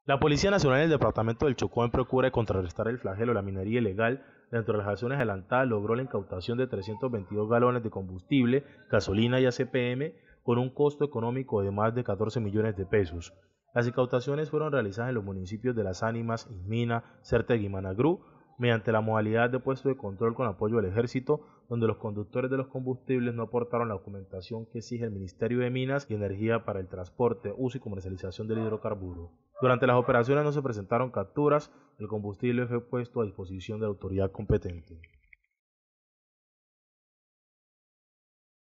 La Policía Nacional del Departamento del Chocó, en procura de contrarrestar el flagelo de la minería ilegal, dentro de las acciones adelantadas logró la incautación de 322 galones de combustible, gasolina y ACPM con un costo económico de más de 14 millones de pesos. Las incautaciones fueron realizadas en los municipios de Las Ánimas, Ismina, Cértega y Managrú, mediante la modalidad de puesto de control con apoyo del Ejército, donde los conductores de los combustibles no aportaron la documentación que exige el Ministerio de Minas y Energía para el transporte, uso y comercialización del hidrocarburo. Durante las operaciones no se presentaron capturas, el combustible fue puesto a disposición de la autoridad competente.